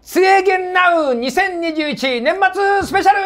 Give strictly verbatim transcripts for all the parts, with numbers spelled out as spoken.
つえげんナウにせんにじゅういち年末スペシャル。イ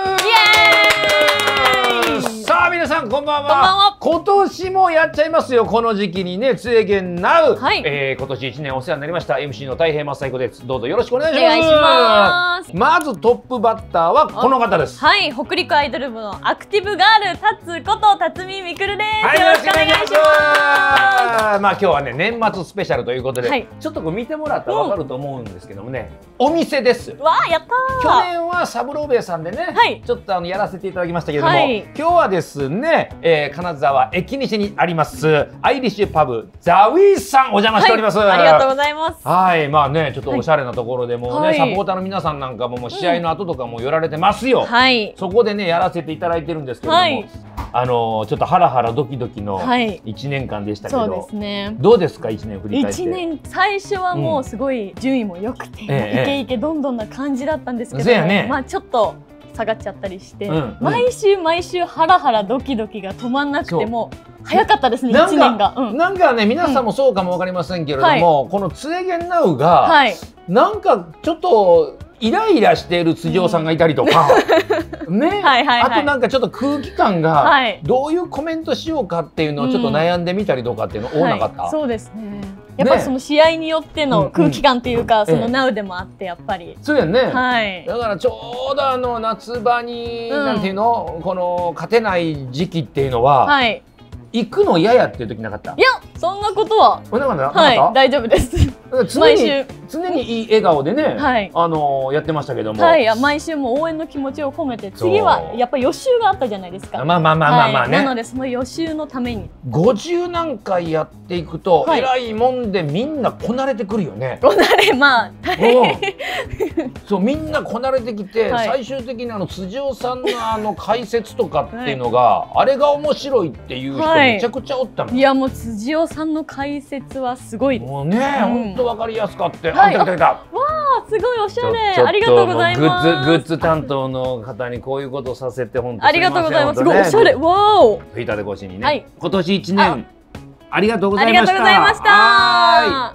エーイ。さあ皆さんこんばんは。こんばんは。今年もやっちゃいますよ。この時期にね、つえげんナウ、はい、えー、今年いちねんお世話になりました エムシー の太平正彦です。どうぞよろしくお願いします。お願いします。まずトップバッターはこの方です。はい、 北陸アイドル部のアクティブガールタツこと辰巳みくるです。 はい、よろしくお願いします。まあ今日はね年末スペシャルということで、はい、ちょっとこう見てもらったらわかると思うんですけどもね、うん、お店です。 わあ、やったー。 去年はサブローベイさんでね、はい、ちょっとあのやらせていただきましたけれども、はい、今日はですね、えー、金沢駅西にありますアイリッシュパブザウィーさんお邪魔しております。はい、 ありがとうございます。 はい、まあねちょっとおしゃれなところでもうね、はい、サポーターの皆さんなんかももう試合の後とかも寄られてますよ。はい、そこでねやらせていただいてるんですけれども、はい、あのちょっとハラハラドキドキのいちねんかんでしたけど、はい、そうですね、どうですかいちねん振り返って。 いちねん最初はもうすごい順位も良くて、うん、イケイケどんどんな感じだったんですけど、ね、まあちょっと下がっちゃったりして、うんうん、毎週毎週ハラハラドキドキが止まんなくても早かったですね、いちねんが。うん、なんかね皆さんもそうかも分かりませんけれども、うん、はい、このつえげんナウが、はい、なんかちょっとイライラしている辻尾さんがいたりとか、ね、あとなんかちょっと空気感がどういうコメントしようかっていうのをちょっと悩んでみたりとかっていうの多なかった？はい、 そうですね。やっぱりその試合によっての空気感っていうか、そのナウでもあってやっぱり。 そうやね。はい。だからちょうどあの夏場になんていうのこの勝てない時期っていうのは。はい。行くの嫌やっていう時なかった？ いや、そんなことは。はい、大丈夫です。 常に常にいい笑顔でね、はい、あのやってましたけども。 はい、毎週も応援の気持ちを込めて、次はやっぱ予習があったじゃないですか。 まあまあまあまあまあね。 なのでその予習のために。 ごじゅうなんかいやっていくと、えらいもんでみんなこなれてくるよね。 こなれ、まあ。 そうみんなこなれてきて、最終的にあの辻尾さんのあの解説とかっていうのが、あれが面白いっていう人めちゃくちゃおったの。 いやもう辻尾さんの解説はすごいです。 もうね、本当わかりやすかった。あ、来た来た来た。 わあ、すごいおしゃれ。ありがとうございます。 グッズグッズ担当の方にこういうことさせて本当ありがとうございます。すごいおしゃれ。わお。 フィーターで越しにね。今年一年ありがとうございました。ありがとうございました。 はい。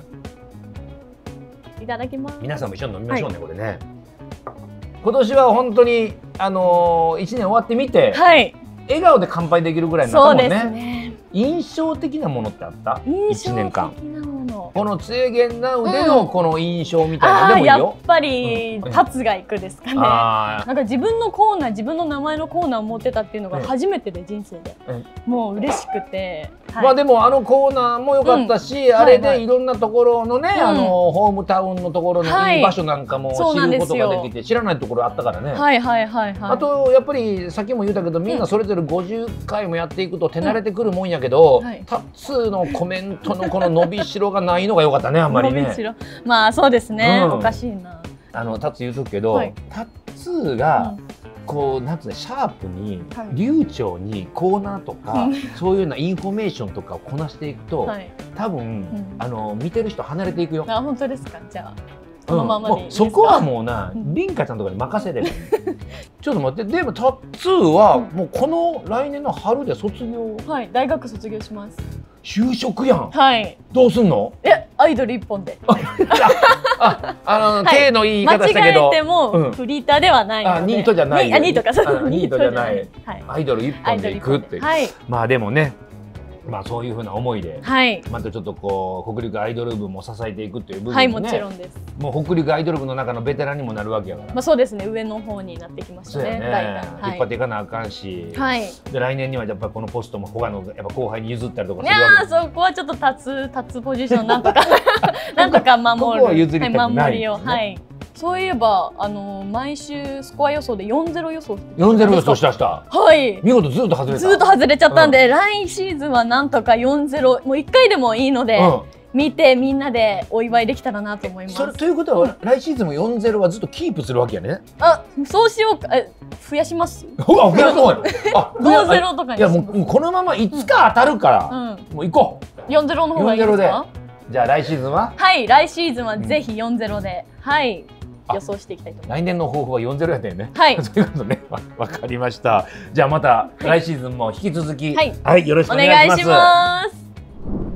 いただきます。 皆さんも一緒に飲みましょうねこれね。今年は本当にあの一年終わってみて、笑顔で乾杯できるぐらいになったもんね。印象的なものってあった？いちねんかん。このつえげんナウでのこの印象みたいなでもいいよ。 やっぱりタツがいくですかね。なんか自分のコーナー、自分の名前のコーナーを持ってたっていうのが初めてで人生で、もう嬉しくて。 まあでもあのコーナーも良かったし、あれでいろんなところのね、あのホームタウンのところのいい場所なんかも知ることができて、知らないところあったからね。はいはいはいはい。あとやっぱりさっきも言ったけど、みんなそれぞれごじゅっかいもやっていくと手慣れてくるもんやけど、タツのコメントのこの伸びしろがないのが良かったね、あんまりね。 まあそうですね、おかしいな。 あのタツ言うとくけど、タツがこうなんつうのシャープに流暢にコーナーとかそういうようなインフォメーションとかをこなしていくと、多分あの見てる人離れていくよ。 あ、本当ですか。じゃあこのままでいいですか。そこはもうな、凛花ちゃんとかに任せてる。ちょっと待って、でもタツはもうこの来年の春で卒業。 はい、大学卒業します。 就職やん。 はい。 どうすんの？ え、アイドル一本で。 あ、あの手の言い方したけど。 間違えてもフリーターではないので。 あ、ニートじゃない。 あ、ニートか。 ニートじゃない。アイドル一本でいくって。まあでもね。まあそういうふうな思いで、またちょっとこう北陸アイドル部も支えていくっていう部分でね、はい、もちろんです。もう北陸アイドル部の中のベテランにもなるわけやから。 まあそうですね、上の方になってきましたね。 引っ張っていかなあかんし、で来年にはやっぱりこのポストも他のやっぱ後輩に譲ったりとかするわけです。いや、そこはちょっと立つ立つポジションなんとかなんとか守る、守りを、はい。そういえばあの毎週スコア予想でよんたいゼロ予想。 よんたいゼロ予想したした。はい。見事ずっと外れた。 ずっと外れちゃったんで、来シーズンはなんとかよんたいゼロ、もういっかいでもいいので見てみんなでお祝いできたらなと思います。 それということは来シーズンもよんたいゼロはずっとキープするわけやね。 あ、そうしようか。え、増やします。 ほら増やそう。あ、 ごたいゼロとかに。 いやもうこのままいつか当たるからもう行こう。よんたいゼロの方がいいですか。 じゃあ来シーズンは？ はい、来シーズンはぜひよんたいゼロで、はい。予想していきたいと思います。 来年の抱負はよんたいゼロやったよね。 はい。 そういうことね。わかりました。じゃあまた来シーズンも引き続き、はい、よろしくお願いします。お願いします。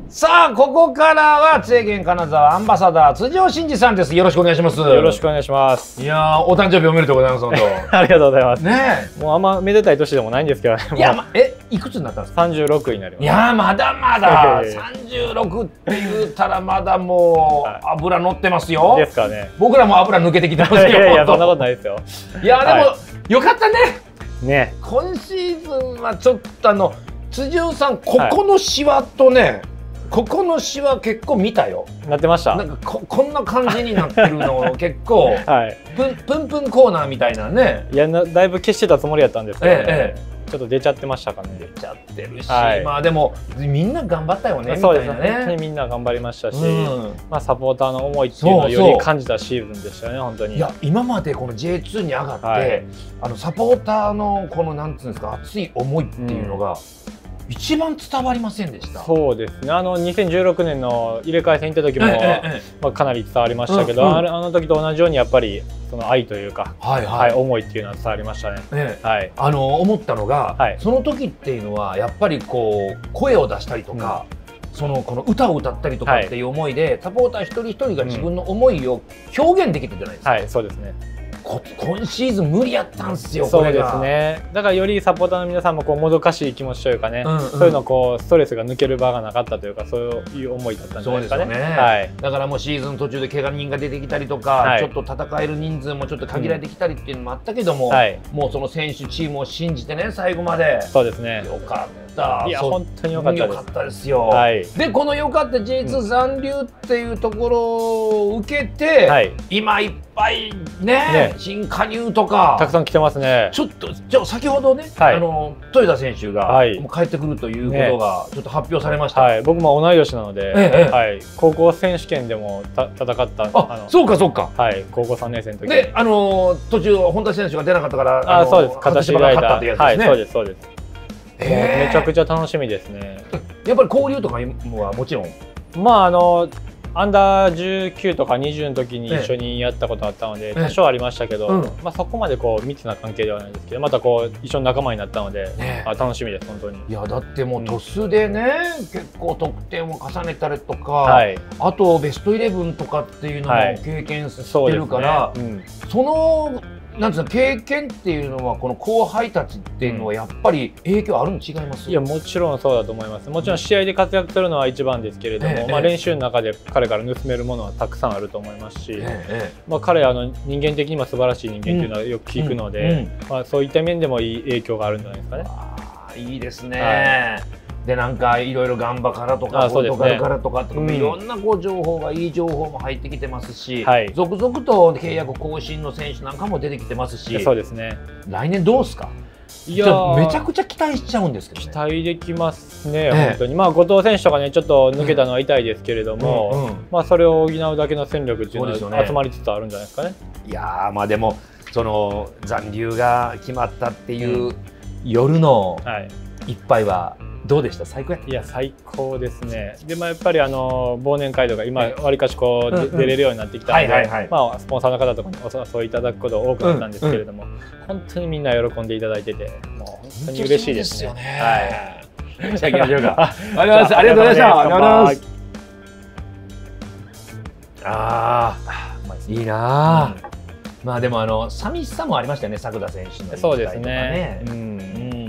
さあここからは津江県金沢アンバサダー辻尾真二さんです。よろしくお願いします。 よろしくお願いします。 いやー、お誕生日おめでとうございます。本当ありがとうございます。 ねえ、もうあんまめでたい年でもないんですけどね。 いや、ま、えいくつになったんですか？ さんじゅうろくになります。 いやー、まだまださんじゅうろくって言うたらまだもう油乗ってますよ。 ですかね。 僕らも油抜けてきてますよ。 いやいや、そんなことないですよ。 いやでも、はい、よかったね。 ね、 今シーズンはちょっとあの辻尾さん、ここのシワとね、はい、ここのシワ結構見たよ。 なってました。 なんか こ, こんな感じになってるのを結構、はい、プンプンプンコーナーみたいなね。 いやな、だいぶ消してたつもりやったんですけど、ね、ええ、ちょっと出ちゃってましたかね。 出ちゃってるし、はい、まあでもみんな頑張ったよね。 そうですね。本当にみんな頑張りましたし、うん、まあサポーターの思いっていうのをより感じたシーズンでしたよね。本当に。いや、今までこの ジェイツー に上がって、はい、あのサポーターのこのなんつうんですか、熱い思いっていうのが、うん、一番伝わりませんでした。 そうですね。あのにせんじゅうろくねんの入れ替え戦行った時も、ええええ、まあかなり伝わりましたけど、うんうん、あれあの時と同じようにやっぱりその愛というか、はいはいはい、思いっていうのは伝わりましたね。 ええ、はい、あの思ったのが、はい、その時っていうのはやっぱりこう声を出したりとか、うん、そのこの歌を歌ったりとかっていう思いで、はい、サポーター一人一人が自分の思いを表現できてるじゃないですか。 はい、そうですね。 今シーズン無理やったんですよ。 そうですね。だからよりサポーターの皆さんもこうもどかしい気持ちというかね、うんうん、そういうのこうストレスが抜ける場がなかったというか、そういう思いだったんじゃないですかね。そうですよね。はい、だからもうシーズン途中で怪我人が出てきたりとか、はい、ちょっと戦える人数もちょっと限られてきたりっていうのもあったけども、うん、はい、もうその選手チームを信じてね、最後まで。 そうですね。 よかった。 いや本当に良かったです。 良かったですよ。はい、でこの良かった ジェイツー 残留っていうところを受けて、はい、今いっぱいね、ね、新加入とかたくさん来てますね。 ちょっとじゃあ先ほどね、はい、あの豊田選手が、はい、もう帰ってくるということがちょっと発表されました。 はい、僕も同い年なので、ええ、はい、高校選手権でもた戦ったああのそうかそうか、 はい、高校さんねん生の時で、あの途中本田選手が出なかったからああそうです、形が勝ったってやつですね。はい、そうですそうです。 えー、 めちゃくちゃ楽しみですね。 やっぱり交流とかはもちろん、 まああのアンダーじゅうきゅうとかにじゅうの時に一緒にやったことあったので、ええ、多少ありましたけど、うん、まあそこまでこう密な関係ではないですけど、またこう一緒に仲間になったので、ね、あ楽しみです本当に。 いやだってもう鳥栖でね、うん、結構得点を重ねたりとか、はい、あとベストイレブンとかっていうのも経験してるから、はいね、うん、そのなんつうの経験っていうのはこの後輩たちっていうのはやっぱり影響あるの違います？ いやもちろんそうだと思います。もちろん試合で活躍するのは一番ですけれども、ええ、まあ練習の中で彼から盗めるものはたくさんあると思いますし、え、まあ彼あの人間的にも素晴らしい人間っていうのはよく聞くので、まあそういった面でもいい影響があるんじゃないですかね。 あいいですね。はい、でなんかいろいろガンバからとかポルトガルからとかっていろんなこう情報がいい情報も入ってきてますし、はい、続々と契約更新の選手なんかも出てきてますし、 そうですね。 来年どうですか？いやめちゃくちゃ期待しちゃうんですけどね。 期待できますね、ええ、本当に。まあ後藤選手とかねちょっと抜けたのは痛いですけれども、うんうん、まあそれを補うだけの戦力っていうのは集まりつつあるんじゃないですかね。 いやまあでもその残留が決まったっていう夜の一杯はどうでした？最高やった？ いや最高ですね。でまあやっぱりあの忘年会とか今わりかしこう、うんうん、出れるようになってきたので、まあスポンサーの方とかにお誘いいただくこと多くなったんですけれども、うんうん、本当にみんな喜んでいただいてて、もう本当に嬉しいですね。 はい。じゃあ行きましょうか。ありがとうございました。ありがとうございました。ありがとうございます。ああ、いいなあ。まあでもあの寂しさもありましたよね、作田選手の。 そうですね。うん、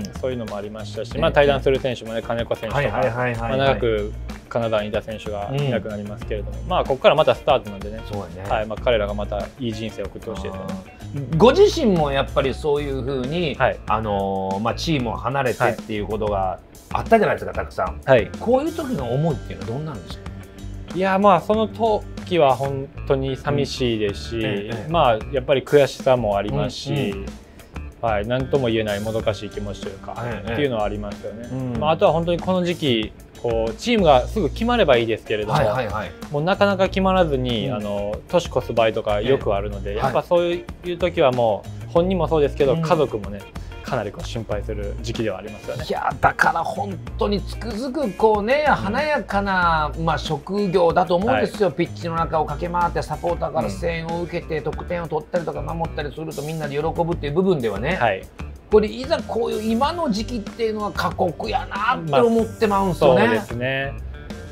そういうのもありましたし、まあ対談する選手もね、金子選手とか長くカナダにいた選手がいなくなりますけれども、まあここからまたスタートなんでね。はい、まあ彼らがまたいい人生を送ってほしいですよね。 ご自身もやっぱりそういうふうに、はい、あのまあチームを離れてっていうことがあったじゃないですか、たくさん。はい、こういう時の思いっていうのはどんなんですか？ いやまあその時は本当に寂しいですし、うんええ、まあやっぱり悔しさもありますし、うんうん、はい、何とも言えないもどかしい気持ちというか、ええ、っていうのはありますよね。うん、まあ、あとは本当にこの時期こうチームがすぐ決まればいいですけれども、もうなかなか決まらずに、うん、あの年越す場合とかよくあるので、ええ、やっぱそういう時はもう本人もそうですけど、うん、家族もねかなりこう心配する時期ではありますよね。 いやだから本当につくづくこうね、うん、華やかな、まあ、職業だと思うんですよ、はい、ピッチの中を駆け回ってサポーターから声援を受けて、うん、得点を取ったりとか守ったりするとみんなで喜ぶっていう部分ではね、はい、これいざこういう今の時期っていうのは過酷やなって思ってまうんですよね。 まあ、そうですね。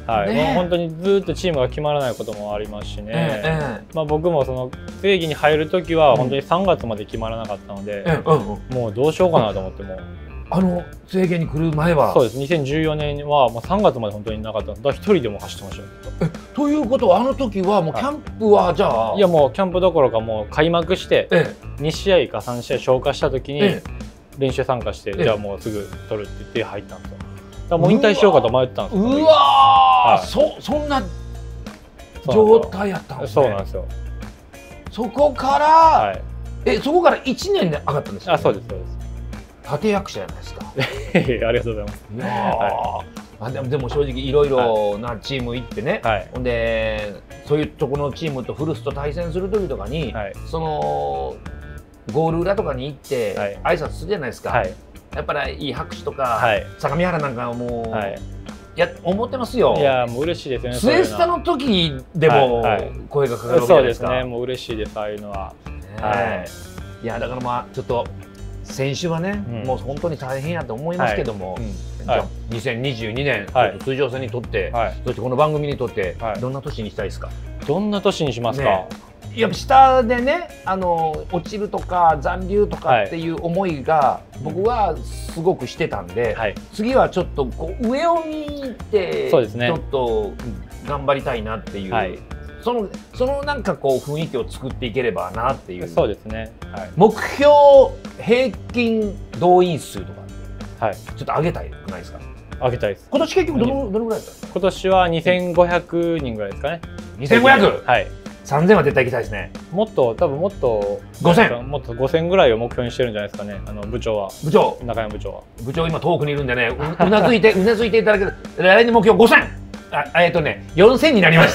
はい、もう本当にずっとチームが決まらないこともありますしね、ええ、まあ僕もその正義に入る時は本当にさんがつまで決まらなかったので、ええ、もうどうしようかなと思っても。 あの制限に来る前はそうです。にせんじゅうよねんはもうさんがつまで本当になかったので、一人でも走ってましたよ。 えということはあの時はもうキャンプはじゃあ、 いやもうキャンプどころかもう開幕してにしあいかさんしあい消化した時に練習参加して、じゃあもうすぐ取るって言って入ったんですよ。だからもう引退しようかと迷ってたんですよ。 うわー、そそんな状態やったんですね。 そうなんですよ。 そこから、はい、えそこからいちねんで上がったんですか。 あ、そうですそうです。 立役者じゃないですか。 ありがとうございます。いや、 はい、あでもでも正直いろいろなチーム行ってね、はい、ほんでそういうとこのチームと古巣と対戦する時とかに、はい、そのゴール裏とかに行って挨拶するじゃないですか。はい、やっぱりいい拍手とか、はい、相模原なんかはもう、はい、いや思ってますよ。 いやもう嬉しいですよね。 スエスタの時でも声がかかるわけじゃないですか。 そうですね。もう嬉しいです、ああいうのは。 はい。いやだからまあちょっと。選手はね、うん、もう本当に大変やと思いますけども、はい、うん、じゃあにせんにじゅうにねん、はい、通常戦にとって、はい、そしてこの番組にとって、はい、どんな年にしたいですか。 どんな年にしますか。ね、 やっぱ下でね、あの落ちるとか残留とかっていう思いが僕はすごくしてたんで、はい、次はちょっとこう上を見て、そうですね、ちょっと頑張りたいなっていう。はい、そのそのなんかこう雰囲気を作っていければなっていう。 そうですね。はい、 目標平均動員数とか、はい、ちょっと上げたいくないですか。 上げたいです。 今年結局どのどのぐらいだったんですか。 今年はにせんごひゃくにんぐらいですかね。 にせんごひゃく。 はい。 さんぜんは絶対行きたいですね。 もっと多分もっとごせん、 もっとごせんぐらいを目標にしてるんじゃないですかね。あの部長は。 部長。 中山部長は。 部長今遠くにいるんでね、う, うなずいてうなずいていただける。来年目標ごせん。あ、えっとね、よんせんになりました。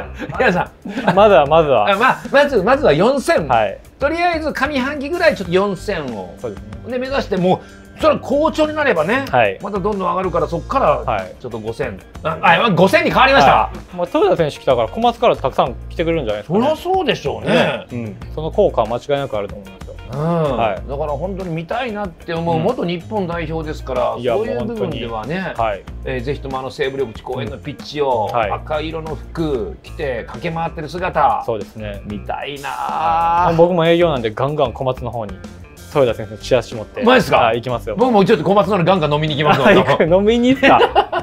皆さん、まずはまずは、 まあ、まずまずはよんせん、はい、とりあえず上半期ぐらいちょっとよんせんを、そうですね、で目指してもうそれは好調になればね、はい、またどんどん上がるからそこからちょっとごせん、あ、あ、ごせんに変わりました。はい、 まあ豊田選手来たから小松からたくさん来てくれるんじゃないですか、ね。 そりゃそうでしょうね。 うん、その効果は間違いなくあると思いますよ。 うん、はい、だから本当に見たいなって思う、うん、元日本代表ですから、そういう部分ではね、はい、えー、ぜひともあの西武緑地公園のピッチを、うん、はい、赤色の服着て駆け回ってる姿、そうですね、見たいな。 僕も営業なんでガンガン小松の方に豊田先生のチラシ持って、 マジですか。 はい、行きますよ。 僕もちょっと小松のガンガン飲みに行きますの。飲みに行った。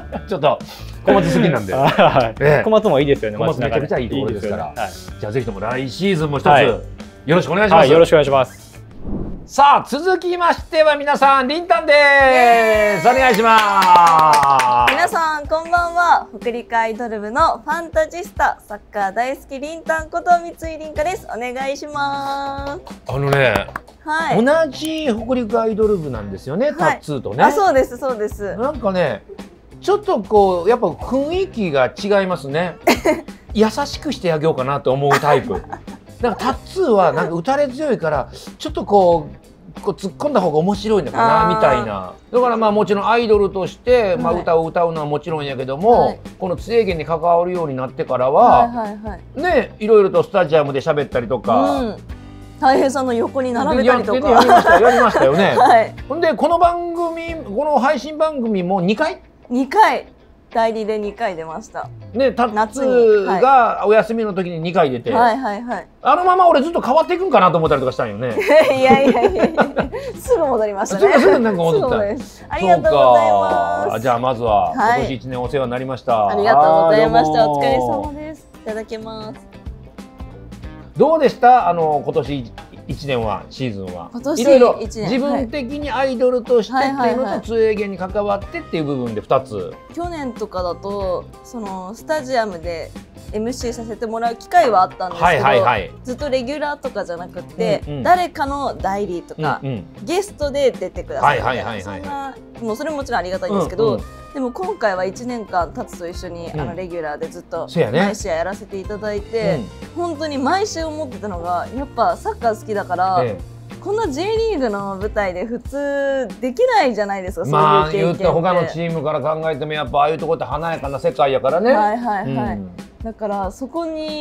ちょっと小松好きなんで。 小松もいいですよね。 小松めちゃくちゃいいところですから。じゃあぜひとも来シーズンも一つよろしくお願いします。 よろしくお願いします。 さあ続きましては皆さんりんたんです。お願いします。 皆さんこんばんは。北陸アイドル部のファンタジスタ、サッカー大好きりんたんこと三井凛香です。お願いします。 あのね、はい、同じ北陸アイドル部なんですよね、はい、タッツーとね。 あ、そうですそうです。 なんかね、ちょっとこうやっぱ雰囲気が違いますね。優しくしてあげようかなと思うタイプ。だからタッツーはなんか打たれ強いからちょっとこうこう突っ込んだ方が面白いのかなみたいな。だからまあもちろんアイドルとして、まあ、歌を歌うのはもちろんやけども、はい、この津江源に関わるようになってからは、はいはいはい、ね、いろいろとスタジアムで喋ったりとか。うん、 たい平さんの横に並べたりとかやりましたやりましたよね。はい、ほんでこの番組この配信番組もにかいにかい代理でにかい出ました。 ね、タッツーがお休みの時ににかい出て、はいはいはい、あのまま俺ずっと変わっていくんかなと思ったりとかしたんよね。 いやいやいやいや、すぐ戻りましたね。 すぐなんか戻った。 ありがとうございます。 じゃあまずは今年いちねんお世話になりました。 ありがとうございました。お疲れ様です。いただきます。 どうでしたあの今年いちねんはシーズンは。いろいろ自分的にアイドルとしてっていうのと通営源に関わってっていう部分でふたつ。 去年とかだとそのスタジアムで エムシー させてもらう機会はあったんですけど、ずっとレギュラーとかじゃなくて、うんうん、誰かの代理とか、うんうん、ゲストで出てくださいみたいな、そんなもうそれももちろんありがたいんですけど、うんうん、でも今回はいちねんかんタツと一緒に、うん、あのレギュラーでずっと毎試合やらせていただいて、うん、本当に毎週思ってたのがやっぱサッカー好きだから、ええ、こんな J リーグの舞台で普通できないじゃないですか。 まあ言って他のチームから考えてもやっぱああいうところって華やかな世界やからね。 はいはいはい、うん、だからそこに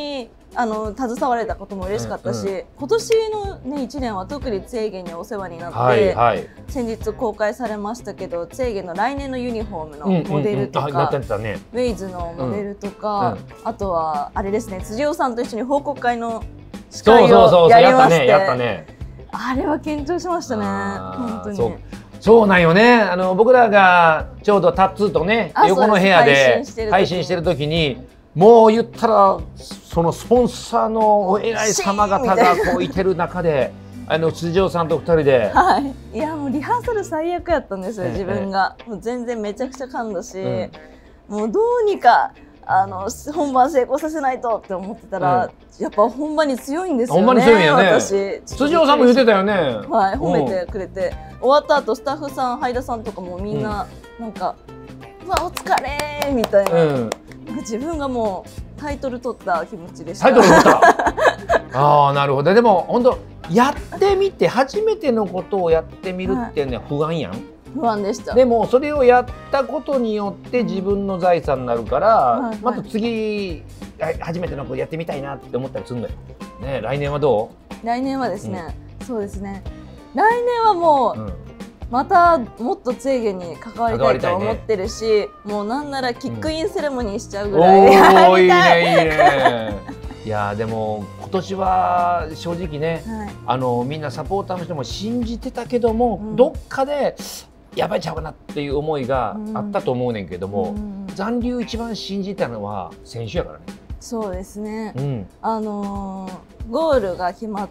あの携われたことも嬉しかったし、うんうん、今年のねいちねんは特にツェーゲンにお世話になって、はいはい、先日公開されましたけど、ツェーゲンの来年のユニフォームのモデルとか、ウェイズのモデルとか、うんうん、あとはあれですね、辻尾さんと一緒に報告会の司会をやりまして、あれは緊張しましたね、本当に。 そうそうなんよね。あの僕らがちょうどタッツーとね横の部屋で配信してる時に、もう言ったらそのスポンサーのお偉い様方がこういてる中で、あの辻尾さんとふたりで、 はい、いやもうリハーサル最悪やったんですよ、自分が。もう全然めちゃくちゃ噛んだし、うん、もうどうにかあの本番成功させないとって思ってたら、うん、やっぱ本番に強いんですよね。 本番に強いよね。 私辻尾さんも言ってたよね。 はい、褒めてくれて、終わった後スタッフさん、はいださんとかもみんな、うん、なんか「うわお疲れ」みたいな、うん、なんか自分がもうタイトル取った気持ちでした。 タイトル取ったああなるほど。でも本当やってみて初めてのことをやってみるっていうのは不安やん、はい、 不安でした。 でもそれをやったことによって自分の財産になるから、はいはい、また次初めてのことやってみたいなって思ったりするんだよ、ね、来年はどう？来年はですね、うん、そうですね、来年はもう、うん、またもっとツェーゲンに関わりたいと思ってるし、ね、もうなんならキックインセレモニーしちゃうぐらい、うん、 おーいいねいいねいやでも今年は正直ね、はい、あのみんなサポーターの人も信じてたけども、うん、どっかでやばいちゃうかなっていう思いがあったと思うねんけども、うん、残留一番信じたのは選手やからね。 そうですね、うん、あのー、ゴールが決まって、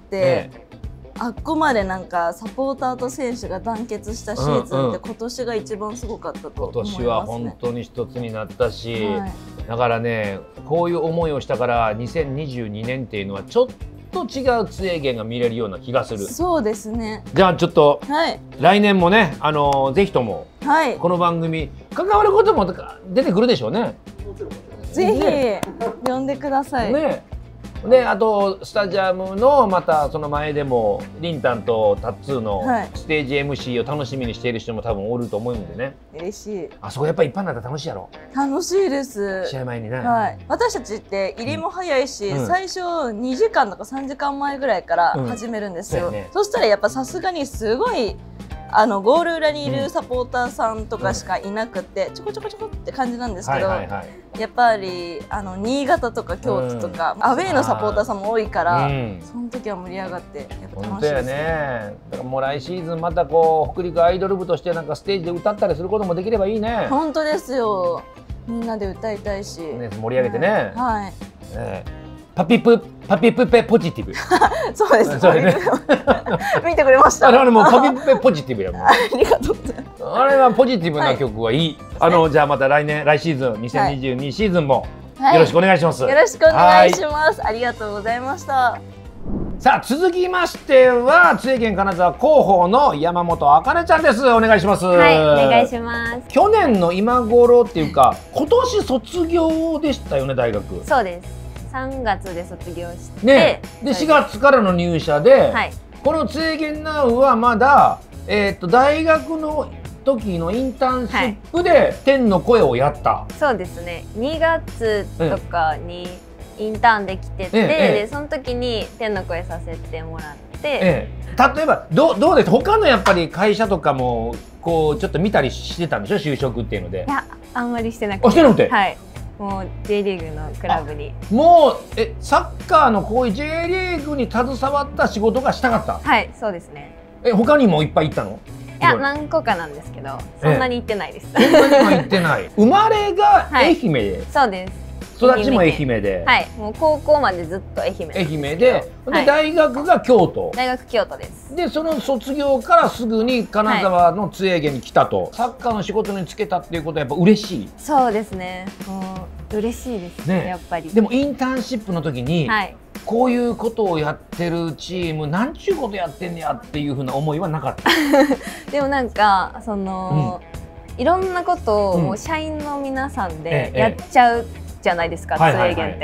ね、あっこまでなんかサポーターと選手が団結したシーズンって今年が一番すごかったと思いますね。 今年は本当に一つになったし、はい、だからねこういう思いをしたからにせんにじゅうにねんっていうのはちょっと違うツェーゲンが見れるような気がする。 そうですね。 じゃあちょっと、はい、来年もね、あのー、ぜひとも、はい、この番組関わることも出てくるでしょうね。 ぜひ、ね、呼んでください。 ね。であとスタジアムのまたその前でもリンタンとタッツーのステージ エムシー を楽しみにしている人も多分おると思うんでね。 嬉しい。 あそこやっぱり一般だったら楽しいやろ。 楽しいです。 試合前にね、 はい、私たちって入りも早いし、うん、最初にじかんとかさんじかんまえぐらいから始めるんですよ、うん そ, ね、そしたらやっぱさすがにすごいあのゴール裏にいるサポーターさんとかしかいなくて、うん、ちょこちょこちょこって感じなんですけど、やっぱりあの新潟とか京都とか、うん、アウェーのサポーターさんも多いから、うん、その時は盛り上がってやっぱ楽しいですね。 ねだからもう来シーズンまたこう北陸アイドル部としてなんかステージで歌ったりすることもできればいいね。 本当ですよ。みんなで歌いたいし、ね、 盛り上げてね。 はい、はいえーパピプパピプペポジティブ。 そうです。それね。見てくれました。 あれはもうパピプペポジティブやもん。 ありがとうございます。 あれはポジティブな曲はいい。はい、あのじゃあまた来年来シーズンにせんにじゅうにシーズンもよろしくお願いします。はい、 よろしくお願いします。ありがとうございました。 さあ続きましてはツェーゲン金沢広報の山本あかねちゃんです。お願いします。 はい、お願いします。 去年の今頃っていうか今年卒業でしたよね、大学。 そうです。さんがつで卒業して、 ね、でしがつからの入社で、はい、このツェーゲンナウはまだ、えー、と大学の時のインターンシップで天の声をやった、はい、そうですね。にがつとかにインターンで来てて、ええ、でその時に天の声させてもらって、ええ、例えばどうどうです他のやっぱり会社とかもこうちょっと見たりしてたんでしょ、就職っていうので。 いやあんまりしてなくて。 あしてなくて、 はい、もう J リーグのクラブにもうえサッカーのこういう J リーグに携わった仕事がしたかった。 はいそうですね。 え他にもいっぱい行ったの？ いや何個かなんですけどそんなに行ってないです。 そんなには行ってない。生まれが愛媛で、はい、 そうです。 育ちも愛媛で、 はい、もう高校までずっと愛媛愛媛で、で大学が京都、 大学京都です。 でその卒業からすぐに金沢のツェーゲンに来たと、サッカーの仕事に就けたっていうことはやっぱ嬉しい。 そうですね、もう嬉しいですね、やっぱり。 でもインターンシップの時に、はい、こういうことをやってるチームなんちゅうことやってんねやっていうふうな思いはなかった？ でもなんかその、うん、いろんなことをもう社員の皆さんでやっちゃう、うんええじゃないですか、ツェーゲンって。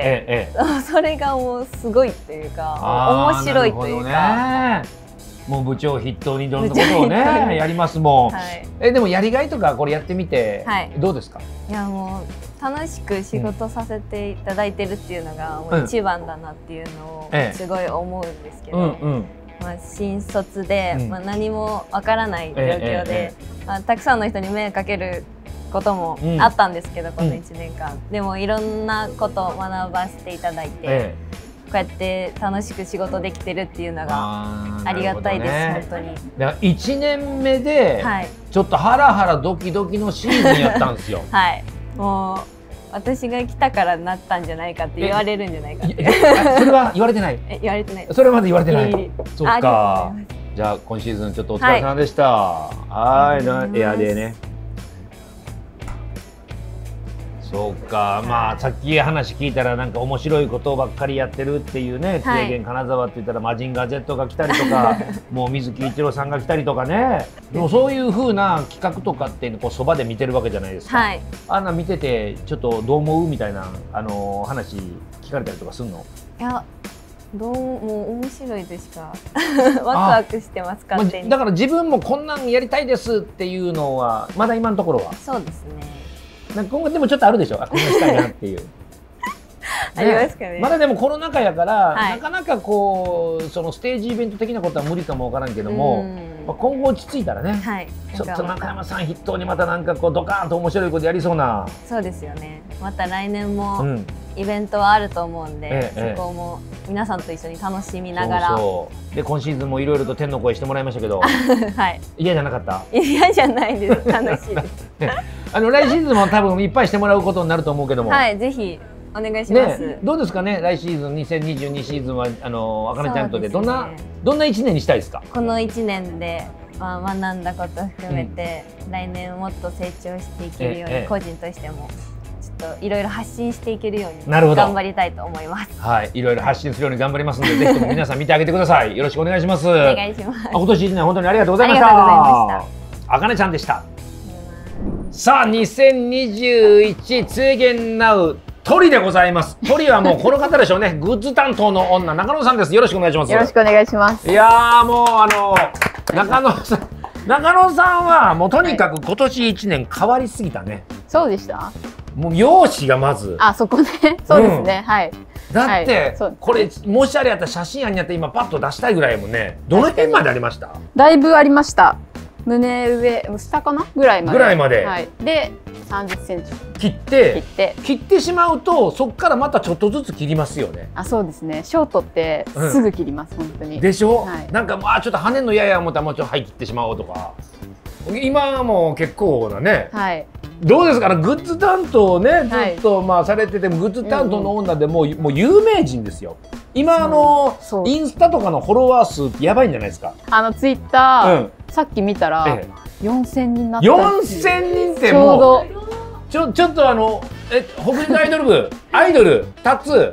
それがもうすごいっていうか面白いというか、 ね、もう部長筆頭にいろんなことをねやりますもん、はい、えでもやりがいとかこれやってみて、はい、どうですか？ いやもう楽しく仕事させていただいてるっていうのがもう一番だなっていうのをすごい思うんですけど、まあ新卒で、うん、まあ何もわからない状況で、まあ、たくさんの人に迷惑かけることもあったんですけど、うん、このいちねんかん、うん、でもいろんなことを学ばせていただいて、ええ、こうやって楽しく仕事できてるっていうのがありがたいです、ね、本当に。 だからいちねんめでちょっとハラハラドキドキのシーズンやったんですよ。 はい、もう私が来たからなったんじゃないかって言われるんじゃないかって。 それは言われてない。 え、言われてない。 それまで言われてない。そっか。じゃあ今シーズンちょっとお疲れ様でした。はい、はい、エアでね。そうか、まあさっき話聞いたらなんか面白いことばっかりやってるっていうね、津江源金沢って言ったらマジンガー Z が来たりとかもう水木一郎さんが来たりとかね、でもそういう風な企画とかってこうそばで見てるわけじゃないですか、はい、あんな見ててちょっとどう思うみたいなあの話聞かれたりとかするの？ いや、どうもう面白いでしかワクワクしてます勝手に、 まあ、だから自分もこんなんやりたいですっていうのはまだ今のところは？ そうですね。 なんか今後でもちょっとあるでしょ、あ、こんなしたいなっていう。 ありますかね。 まだでもコロナ禍やから、はい、なかなかこうそのステージイベント的なことは無理かもわからんけども、まあ、今後落ち着いたらね、はい、ちょっと中山さん筆頭にまたなんかこうドカーンと面白いことやりそうな。 そうですよね。また来年もイベントはあると思うんで、うん、ええ、そこも皆さんと一緒に楽しみながら。そうそうで今シーズンもいろいろと天の声してもらいましたけど、はい、嫌じゃなかった？ 嫌じゃないです。楽しいです。 あの来シーズンも多分いっぱいしてもらうことになると思うけども、 はい、ぜひお願いします、 ね、どうですかね、来シーズンにせんにじゅうにシーズンはあのあかねちゃんとでどんな、ね、どんないちねんにしたいですか？ このいちねんで、まあ、学んだこと含めて、うん、来年もっと成長していけるように、ええ、個人としてもちょっといろいろ発信していけるように頑張りたいと思います。 はい、いろいろ発信するように頑張りますので、ぜひとも皆さん見てあげてください。よろしくお願いします。お願いします。 今年いちねん本当にありがとうございました。ありがとうございました。あかねちゃんでした。さあにせんにじゅういち津江源ナウ鳥でございます。鳥はもうこの方でしょうね。グッズ担当の女中野さんです。よろしくお願いします。 よろしくお願いします。 いやーもうあの中野さん中野さんはもうとにかく今年いちねん変わりすぎたね。 そうでした。 もう容姿がまず。 あそこね。そうですね。うん、はい。 だって、はい、これもしあれやったら写真あんやって今パッと出したいぐらいやもんね。どの辺までありました？ だいぶありました。胸上下かなぐらいまで。 ぐらいまで。 はい。でさんじゅっセンチ切って切って切ってしまうとそこからまたちょっとずつ切りますよね。 あ、そうですね。ショートってすぐ切ります、うん、本当に。 でしょ。はい、なんかまあちょっと跳ねんの嫌や思ったらもうちょっとはい切ってしまおうとか。今も結構なね。はい。どうですかね、グッズ担当ねずっとまあされてて、グッズ担当の女でもうもう有名人ですよ。今あのインスタとかのフォロワー数ってやばいんじゃないですか。 あのツイッターさっき見たらよんせんにんになった。 よんせんにんってもうちょちょっとあのえ北陸アイドル部アイドルタツ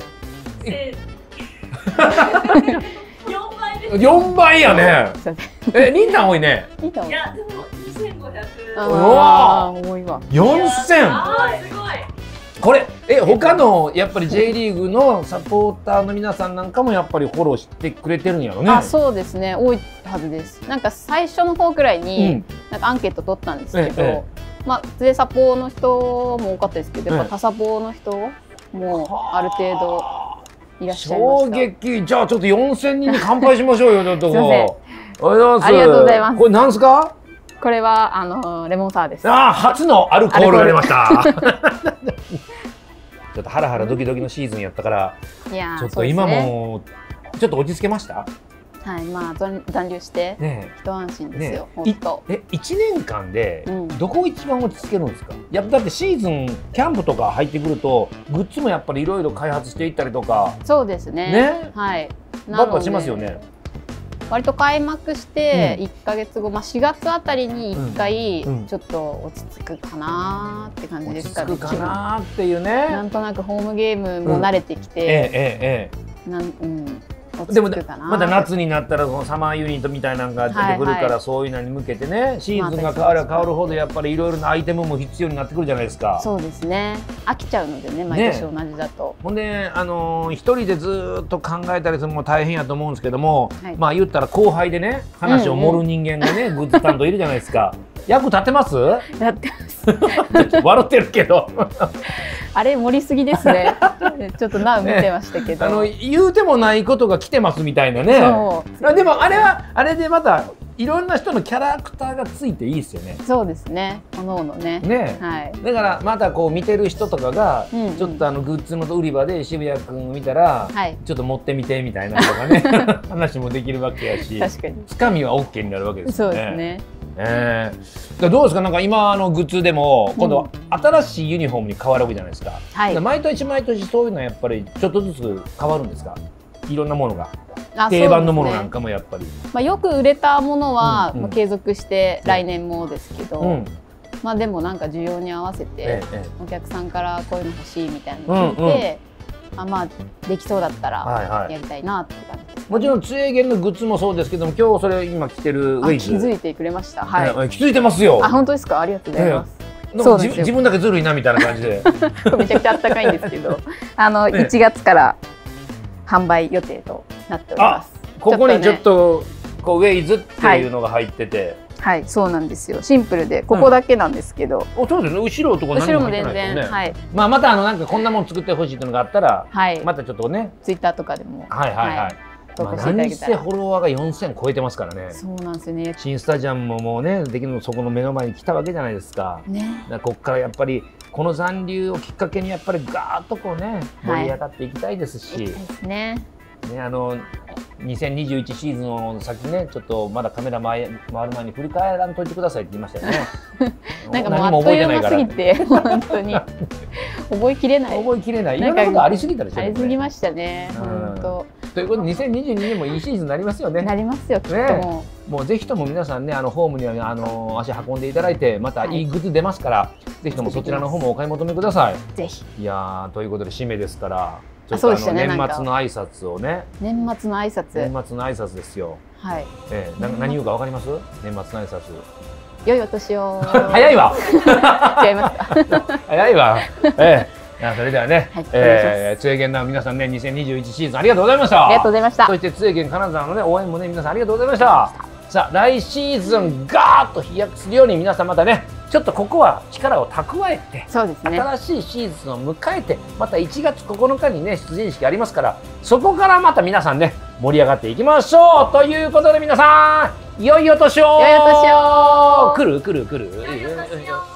よんばいやね。え、リンタン多いね。 いやでもにせんごひゃく。 ああ、多いわ。よんせん。ああ、すごい。これえ他のやっぱり J リーグのサポーターの皆さんなんかもやっぱりフォローしてくれてるんやろね。 あ、そうですね。多いはずです。なんか最初の方くらいに、うん、なんかアンケート取ったんですけど、ええ、まあ津江サポの人も多かったですけど、やっぱ他サポの人もある程度いらっしゃいました。 衝撃。じゃあちょっとよんせんにんに乾杯しましょうよ。ちょっとこう。 ありがとうございます。 これなんすか？ これはあのレモンサワーです。 ああ、初のアルコールが出ました。ちょっとハラハラドキドキのシーズンやったから、いやちょっと今もちょっと落ち着けました。 はい、まあ残留して一安心ですよ。本当。 え、いちねんかんでどこ一番落ち着けるんですか？やっぱだってシーズンキャンプとか入ってくるとグッズもやっぱりいろいろ開発していったりとか。 そうですね。ね、はい。 バッバしますよね。 割と開幕していっかげつご、まあしがつあたりにいっかいちょっと落ち着くかなって感じですかね。 落ち着くかなっていうね。 なんとなくホームゲームも慣れてきて、ええええ、なんうん。 でもまだ夏になったらそのサマーユニットみたいなのが出てくるから、そういうのに向けてね、シーズンが変われば変わるほどやっぱりいろいろなアイテムも必要になってくるじゃないですか。 そうですね。飽きちゃうのでね、毎年同じだと。 ほんであの一人でずっと考えたりするのも大変やと思うんですけども、まあ言ったら後輩でね話を盛る人間がねグッズ担当いるじゃないですか。役立ってます？ やってます。 笑ってるけどあれ盛りすぎですねちょっとな見てましたけど、 ね、あの言うてもないことが来てますみたいなね。でもあれはあれでまたいろんな人のキャラクターがついていいですよね。 そうですね。おのおのね。 ね、はい。だからまたこう見てる人とかが、うんうん、ちょっとあのグッズの売り場で渋谷くん見たら、はい、ちょっと持ってみてみたいなとかね話もできるわけやし、確かに。つかみはオッケーになるわけですよね。そうですね。えー、どうですか、なんか今のグッズでも今度新しいユニフォームに変わるわけじゃないですか。はい、毎年毎年そういうのはやっぱりちょっとずつ変わるんですか。いろんなものが。定番のものなんかもやっぱり、ね、 まあよく売れたものは、うんうん、継続して来年もですけど、うん、まあでもなんか需要に合わせて、ええ、お客さんからこういうの欲しいみたいなの聞いて、うんうん、あまあできそうだったらやりたいなっていう感じです、ね。 もちろんつえげんのグッズもそうですけども、今日それ今着てるウェイズ気づいてくれました。はい、気づいてますよ。 あ、本当ですか。ありがとうございます。 ええ、そうですよ。自分だけずるいなみたいな感じでめちゃくちゃあったかいんですけどあのいちがつから販売予定となっております。 ここにちょっとこうウェイズっていうのが入ってて、 はい、はい、そうなんですよ。シンプルでここだけなんですけど、 うん、そうですね。後ろとか何も入ってないですよね。後ろも全然、はい。まあまたあのなんかこんなもの作ってほしいっていうのがあったら、はい、またちょっとね、 ツイッターとかでも、 はいはいはい。はい、まあ何せフォロワーがよんせん超えてますからね。 そうなんですよね。 新スタジアムももうねできるのそこの目の前に来たわけじゃないですか。ね。だからここからやっぱりこの残留をきっかけにやっぱりガーッとこうね盛り上がっていきたいですし。はい、ですね。ね、あのにせんにじゅういちシーズンの先ね、ちょっとまだカメラ回る前に振り返らんといてくださいって言いましたよね。 なんかもうあっという間すぎて本当に覚えきれない。 覚えきれない。いろんなことありすぎたでしょ。 ありすぎましたね。本当。 ということでにせんにじゅうにねんもいいシーズンになりますよね。 なりますよ。きっともう。もうぜひとも皆さんね、あのホームにはあの足運んでいただいて、またいいグッズ出ますから、ぜひともそちらの方もお買い求めください。 ぜひ。 いやということで締めですから。ちょっとあの年末の挨拶をね。 年末の挨拶。 年末の挨拶ですよ。 はい。 ええ、な何言うかわかります？年末の挨拶。 良いお年を。 早いわ。 違いますか。 早いわ。ええ。それではね、ええ、つえげんの皆さんね、にせんにじゅういちシーズンありがとうございました。 ありがとうございました。 そしてつえげん金沢のね応援もね皆さんありがとうございました。さあ来シーズンガーッと飛躍するように皆さんまたね。ちょっとここは力を蓄えて、 そうですね、 新しいシーズンを迎えて、またいちがつここのかにね出陣式ありますから、そこからまた皆さんね盛り上がっていきましょうということで、皆さん良いお年を。 良いお年を。 来る来る来る。良いお年を。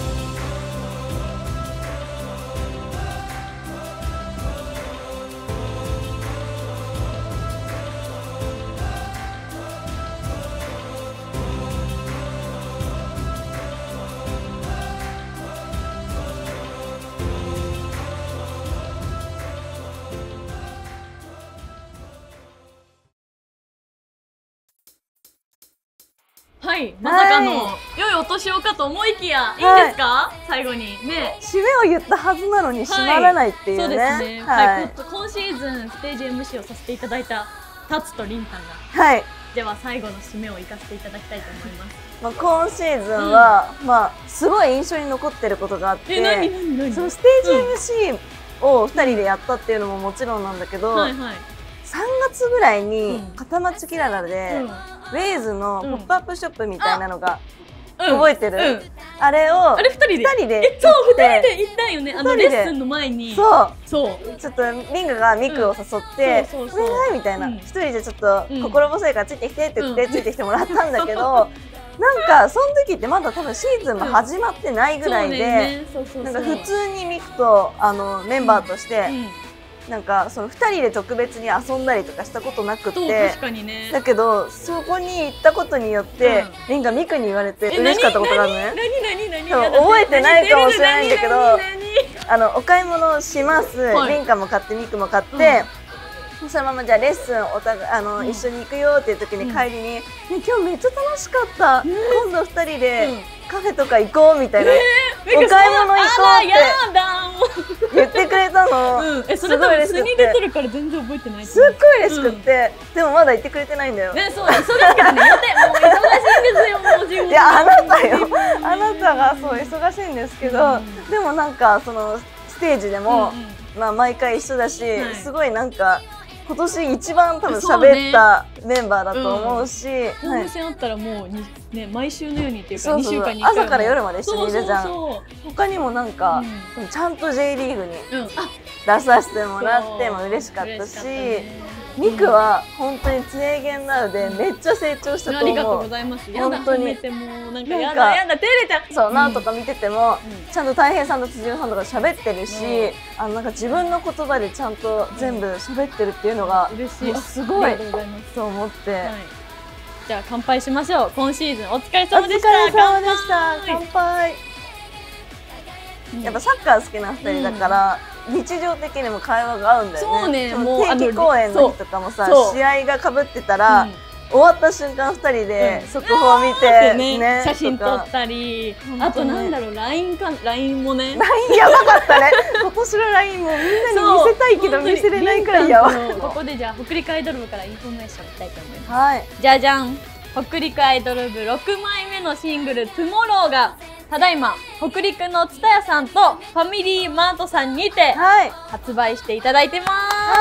はい、まさかの良いお年をかと思いきや、いいんですか、最後にね。 締めを言ったはずなのに締まらないっていうね。そうですね。 はい、今シーズンステージ エムシー をさせていただいたタツとリンタンが、 はい、 では最後の締めを行かせていただきたいと思います。 まあ今シーズンは、うん、まあすごい印象に残ってることがあって、 何何何そのステージ エムシー をふたりでやったっていうのももちろんなんだけど、はいはい、さんがつぐらいに片町キララで、うん、ウェイズのポップアップショップみたいなのが、うん、覚えてる、うん、あれをあれふたりでふたりでそうふたりで行ったんよね。あのレッスンの前にそうそうちょっとリングがミクを誘って「お願い」みたいな一人でちょっと心細いからついてきてって言ってついてきてもらったんだけど、なんかその時ってまだ多分シーズンも始まってないぐらいで、なんか普通にミクとあのメンバーとして。なんかそのふたりで特別に遊んだりとかしたことなくて、 確かにね、 だけどそこに行ったことによって、うん、リンがミクに言われて嬉しかったことがあるのね。覚えてないかもしれないんだけど、あのお買い物をします、はい、リンカも買ってミクも買って、うん、そのままじゃあレッスンおたあの、うん、一緒に行くよっていう時に帰りに、ね、今日めっちゃ楽しかった、うん、今度ふたりで、うん、カフェとか行こうみたいな、えー、お買い物行こうって言ってくれたの。 うん、えそれ多分素に出てるから全然覚えてない。 すっごい嬉しくって、うん、でもまだ言ってくれてないんだよ。 ね、そうそうですけどね、予定もう忙しいんですよ、もう自分。 いやあなたよ、あなたがそう忙しいんですけど、うん、でもなんかそのステージでも、うんうん、まあ毎回一緒だし、はい、すごいなんか今年一番多分喋ったメンバーだと思うし、 ホーム戦あったらもうね毎週のようにっていうかにしゅうかんにいっかい朝から夜まで一緒にいるじゃん。他にもなんかちゃんと ジェイリーグに出させてもらっても嬉しかったし、ミクは本当にツエゲンナウでめっちゃ成長したと思う。 ありがとうございます。本当にもうなんかやだやだ照れちゃう。 そう、なんとか見ててもちゃんとたい平さんと辻さんとか喋ってるし、あのなんか自分の言葉でちゃんと全部喋ってるっていうのが嬉しい。すごいと思って。 じゃあ乾杯しましょう。今シーズンお疲れ様でした。 お疲れ様でした。乾杯。やっぱサッカー好きなふたりだから。日常的にも会話が合うんだよね。 そうね。 もう定期公演の日とかもさ、試合が被ってたら、終わった瞬間ふたりで速報見てね、 写真撮ったり、あとなんだろう、ライン か、ライン もね。 ライン やばかったね。今年の ライン もみんなに見せたいけど見せれないくらいやばい。 ここでじゃあ北陸アイドル部からインフォメーションいきたいと思います。 はい。 じゃじゃん。北陸アイドル部ろくまいめのシングル「トゥモロー」がただいま北陸の蔦屋さんとファミリーマートさんにて発売していただいてます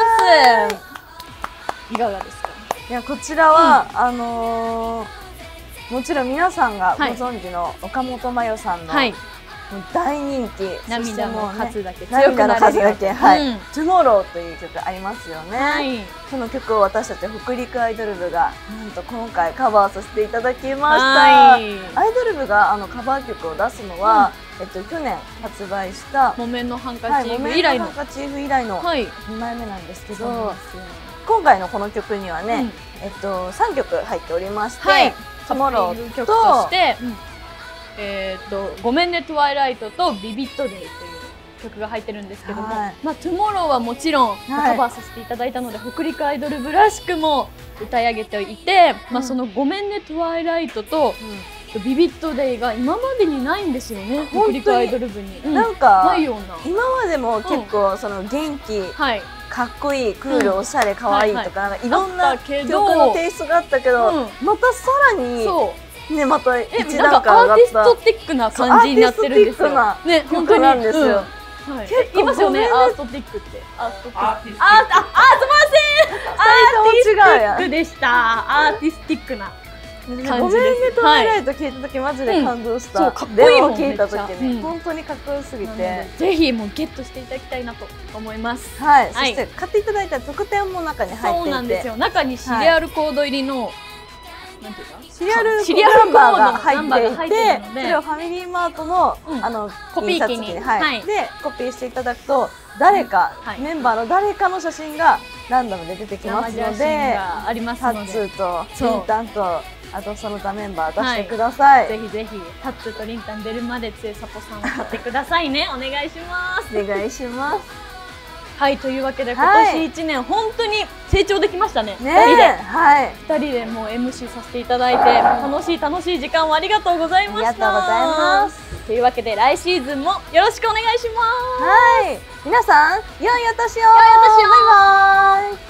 。いかがですか？ いやこちらは、うん、あのー、もちろん皆さんがご存知の岡本真代さんの、はい、大人気、 涙の数だけ強くなる数だけ、はい、トゥモローという曲ありますよね。はい、その曲を私たち北陸アイドル部がなんと今回カバーさせていただきました。アイドル部があのカバー曲を出すのは、うん、えっと去年発売した木綿のハンカチーフ以来の、 ハンカチーフ以来のにまいめなんですけど、はい、今回のこの曲にはね、うん、えっとさんきょく入っておりまして、はい、 トゥモロー曲として。うんえっとごめんねトゥワイライトとビビットデイという曲が入ってるんですけども、はい、まあトゥモローはもちろんカバーさせていただいたので、はい、北陸アイドル部らしくも歌い上げていて、うん、まあそのごめんねトゥワイライトと、うん、ビビットデイが今までにないんですよね。北陸アイドル部に、 うん、なんかないような今までも結構その元気、うん、はいかっこいい、クール、おしゃれ、かわいいとか、いろんな曲のテイストがあったけど、またさらに。ね、また一段階上がった。アーティストティックな感じになってるんですよ。 ね、本当なんですよ。 結構いますよね、アートティックって。アートティック。あ、あ、すみません。アーティスティックでした。アーティスティックな感じです。 ごめんね、トゥワイライト聞いた時マジで感動した。 そう、かっこいいもん。 聞いた時ね、本当にかっこよすぎて。 ぜひもうゲットしていただきたいなと思います。 はい。そして買っていただいた特典も中に入っていて。 そうなんですよ。中にシリアルコード入りの。なんていうかシリアルシリアルナンバーが入っていて、それをファミリーマートのあのコピー機にでコピーしていただくと誰かメンバーの誰かの写真がランダムで出てきますので、タッツーとリンタンとあとその他メンバー出してください。 ぜひぜひタッツーとリンタン出るまでつえさぽさんを買ってくださいね。お願いします。 お願いします。 はい、というわけで今年いちねん本当に成長できましたね。ふたりで、はい、ふたりでもう エムシー させていただいて楽しい楽しい時間をありがとうございました。 ありがとうございます。 というわけで来シーズンもよろしくお願いします。 はい、皆さん良いお年を。良いお年を。バイバイ。